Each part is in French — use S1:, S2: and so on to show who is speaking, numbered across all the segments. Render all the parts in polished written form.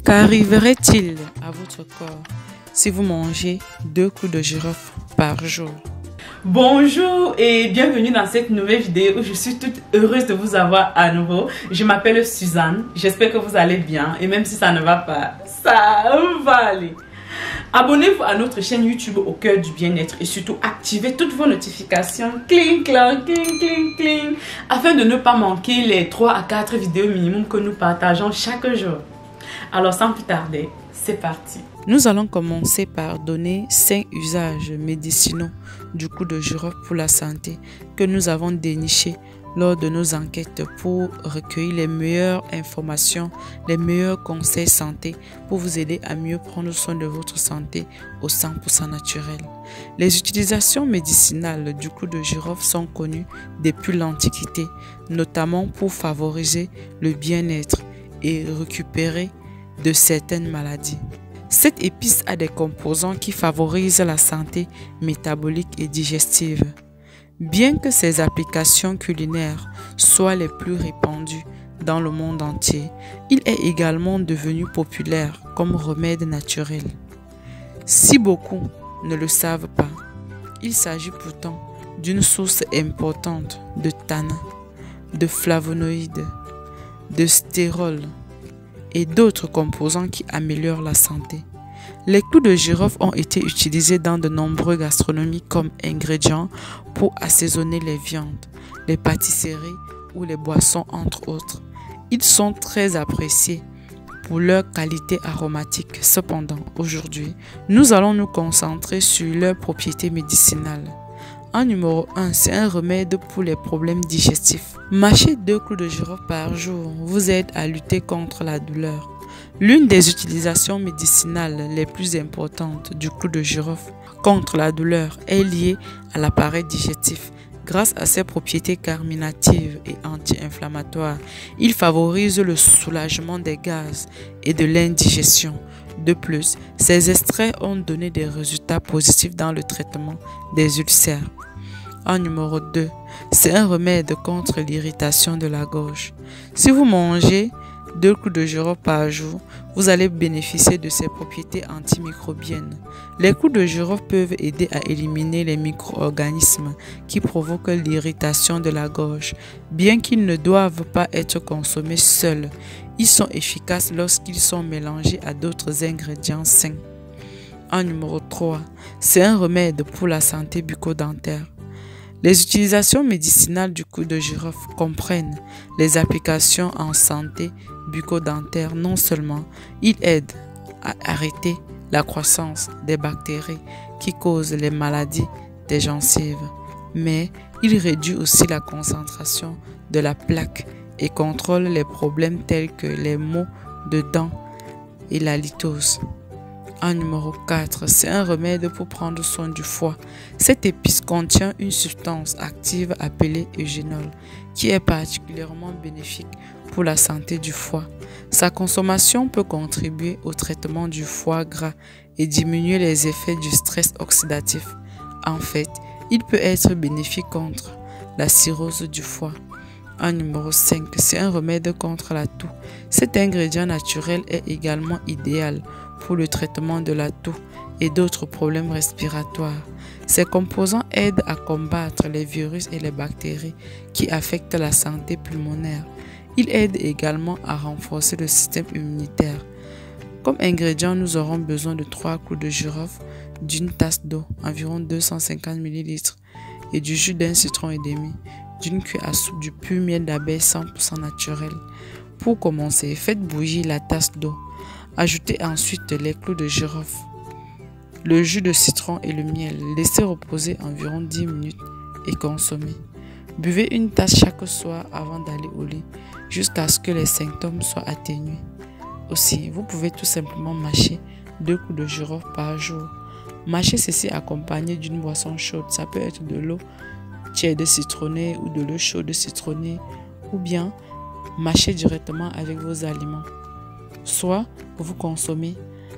S1: Qu'arriverait-il à votre corps si vous mangez 2 clous de girofle par jour?
S2: Bonjour et bienvenue dans cette nouvelle vidéo où je suis toute heureuse de vous avoir à nouveau. Je m'appelle Suzanne, j'espère que vous allez bien et même si ça ne va pas, ça va aller. Abonnez-vous à notre chaîne YouTube Au Cœur du Bien-être et surtout activez toutes vos notifications, cling, clang, cling, cling, cling, afin de ne pas manquer les 3 à 4 vidéos minimum que nous partageons chaque jour. Alors sans plus tarder, c'est parti.
S1: Nous allons commencer par donner 5 usages médicinaux du clou de girofle pour la santé que nous avons dénichés lors de nos enquêtes pour recueillir les meilleures informations, les meilleurs conseils santé pour vous aider à mieux prendre soin de votre santé au 100% naturel. Les utilisations médicinales du clou de girofle sont connues depuis l'Antiquité, notamment pour favoriser le bien-être et récupérer de certaines maladies. Cette épice a des composants qui favorisent la santé métabolique et digestive. Bien que ses applications culinaires soient les plus répandues dans le monde entier, il est également devenu populaire comme remède naturel. Si beaucoup ne le savent pas, il s'agit pourtant d'une source importante de tanins, de flavonoïdes, de stérols et d'autres composants qui améliorent la santé. Les clous de girofle ont été utilisés dans de nombreuses gastronomies comme ingrédients pour assaisonner les viandes, les pâtisseries ou les boissons entre autres. Ils sont très appréciés pour leur qualité aromatique. Cependant, aujourd'hui, nous allons nous concentrer sur leurs propriétés médicinales. En numéro 1, c'est un remède pour les problèmes digestifs. Mâcher 2 clous de girofle par jour vous aide à lutter contre la douleur. L'une des utilisations médicinales les plus importantes du clou de girofle contre la douleur est liée à l'appareil digestif. Grâce à ses propriétés carminatives et anti-inflammatoires, il favorise le soulagement des gaz et de l'indigestion. De plus, ces extraits ont donné des résultats positifs dans le traitement des ulcères. En numéro 2, c'est un remède contre l'irritation de la gorge. Si vous mangez 2 clous de girofle par jour, vous allez bénéficier de ses propriétés antimicrobiennes. Les clous de girofle peuvent aider à éliminer les micro-organismes qui provoquent l'irritation de la gorge. Bien qu'ils ne doivent pas être consommés seuls, ils sont efficaces lorsqu'ils sont mélangés à d'autres ingrédients sains. En numéro 3, c'est un remède pour la santé bucco-dentaire. Les utilisations médicinales du clou de girofle comprennent les applications en santé bucco-dentaire. Non seulement il aide à arrêter la croissance des bactéries qui causent les maladies des gencives, mais il réduit aussi la concentration de la plaque et contrôle les problèmes tels que les maux de dents et la litose. En numéro 4, c'est un remède pour prendre soin du foie. Cette épice contient une substance active appelée eugénol qui est particulièrement bénéfique pour la santé du foie. Sa consommation peut contribuer au traitement du foie gras et diminuer les effets du stress oxydatif. En fait, il peut être bénéfique contre la cirrhose du foie. En numéro 5, c'est un remède contre la toux. Cet ingrédient naturel est également idéal pour le traitement de la toux et d'autres problèmes respiratoires. Ces composants aident à combattre les virus et les bactéries qui affectent la santé pulmonaire. Ils aident également à renforcer le système immunitaire. Comme ingrédient, nous aurons besoin de 3 clous de girofle, d'une tasse d'eau, environ 250 ml, et du jus d'un citron et demi, d'une cuillère à soupe du pur miel d'abeille 100% naturel. Pour commencer, faites bouillir la tasse d'eau. Ajoutez ensuite les clous de girofle, le jus de citron et le miel. Laissez reposer environ 10 minutes et consommez. Buvez une tasse chaque soir avant d'aller au lit jusqu'à ce que les symptômes soient atténués. Aussi, vous pouvez tout simplement mâcher 2 clous de girofle par jour. Mâchez ceci accompagné d'une boisson chaude. Ça peut être de l'eau tiède citronnée ou de l'eau chaude citronnée, ou bien mâchez directement avec vos aliments. Soit vous consommez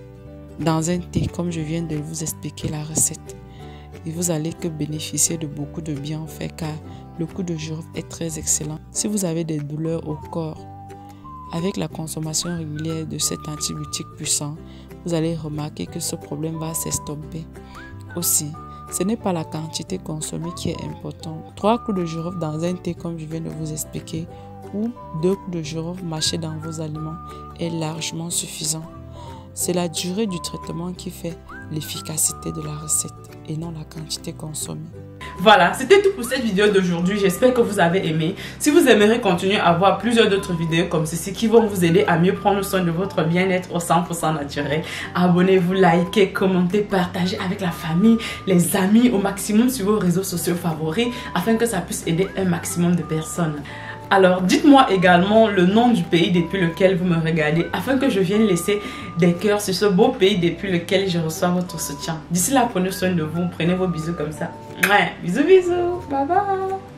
S1: dans un thé comme je viens de vous expliquer la recette. Et vous allez que bénéficier de beaucoup de bienfaits car le clou de girofle est très excellent. Si vous avez des douleurs au corps, Avec la consommation régulière de cet antibiotique puissant, vous allez remarquer que ce problème va s'estomper. Aussi, ce n'est pas la quantité consommée qui est importante. 3 clous de girofle dans un thé comme je viens de vous expliquer ou 2 clous de girofle mâchés dans vos aliments est largement suffisant. C'est la durée du traitement qui fait l'efficacité de la recette et non la quantité consommée.
S2: Voilà, c'était tout pour cette vidéo d'aujourd'hui. J'espère que vous avez aimé. Si vous aimeriez continuer à voir plusieurs d'autres vidéos comme ceci qui vont vous aider à mieux prendre soin de votre bien-être au 100% naturel, abonnez-vous, likez, commentez, partagez avec la famille, les amis au maximum sur vos réseaux sociaux favoris afin que ça puisse aider un maximum de personnes. Alors, dites-moi également le nom du pays depuis lequel vous me regardez afin que je vienne laisser des cœurs sur ce beau pays depuis lequel je reçois votre soutien. D'ici là, prenez soin de vous, prenez vos bisous comme ça. Ouais, bisous, bisous, bye bye.